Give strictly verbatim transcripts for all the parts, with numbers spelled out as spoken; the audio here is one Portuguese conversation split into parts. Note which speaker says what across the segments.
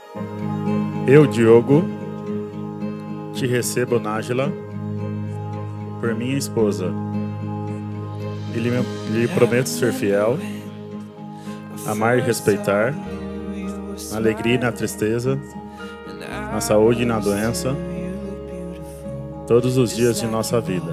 Speaker 1: Eu, Diogo, te recebo, Nájila, por minha esposa. E lhe, lhe prometo ser fiel, amar e respeitar, na alegria e na tristeza, na saúde e na doença, todos os dias de nossa vida.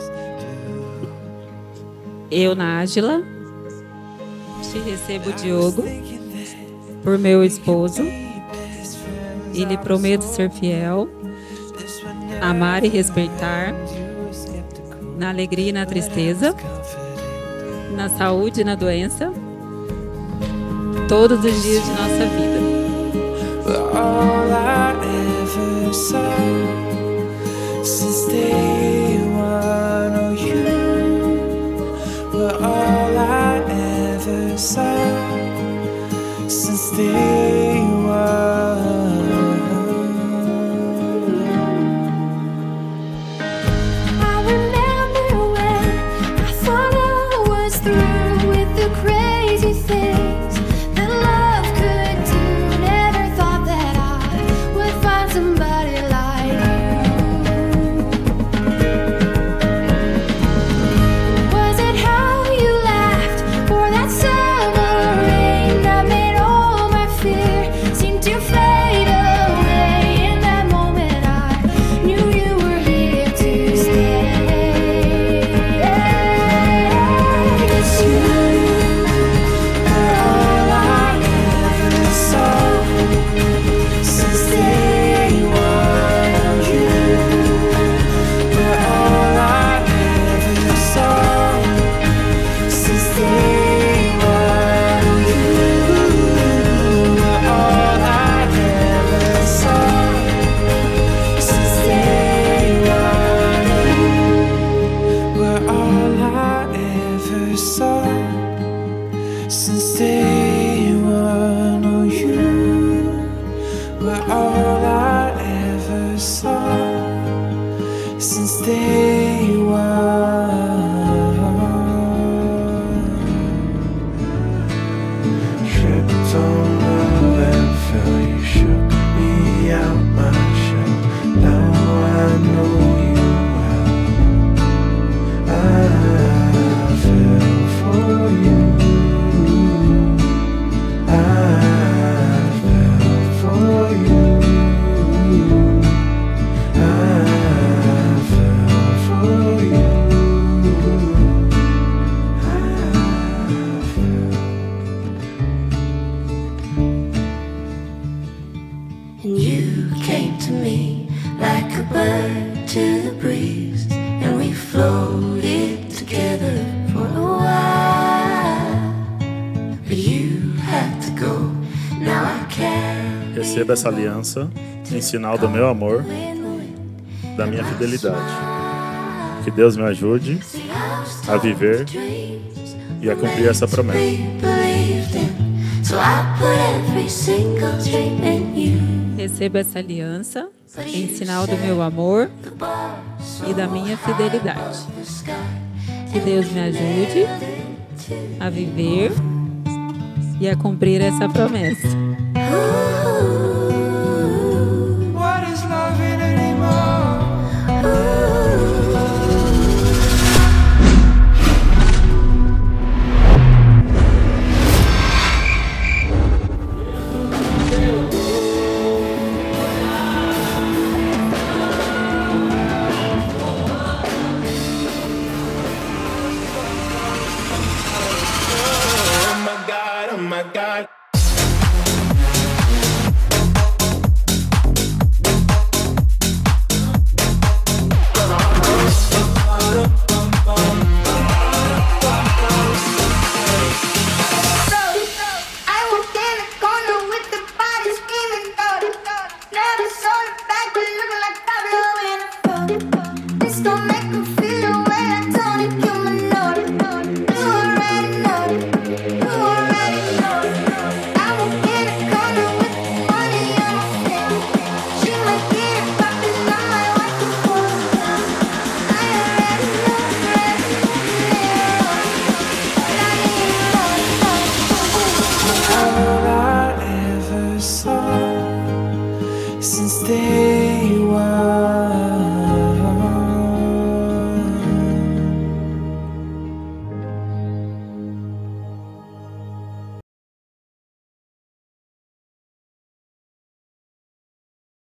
Speaker 2: Eu, Nájila, te recebo, Diogo, por meu esposo, e lhe prometo ser fiel, amar e respeitar, na alegria e na tristeza, na saúde e na doença, todos os dias de nossa vida.
Speaker 1: Receba essa aliança em sinal do meu amor, da minha fidelidade. Que Deus me ajude a viver e a cumprir essa promessa.
Speaker 2: Receba essa aliança em sinal do meu amor e da minha fidelidade. Que Deus me ajude a viver e a cumprir essa promessa.